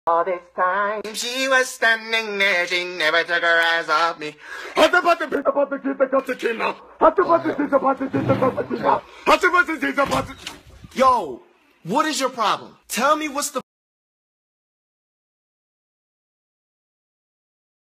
All this time she was standing there, she never took her eyes off me. Hot the butter, pizza, butter, pizza, cappuccino. Hot the butter, pizza, butter, pizza, cappuccino. Hot the butter, pizza, butter. Yo, what is your problem? Tell me what's the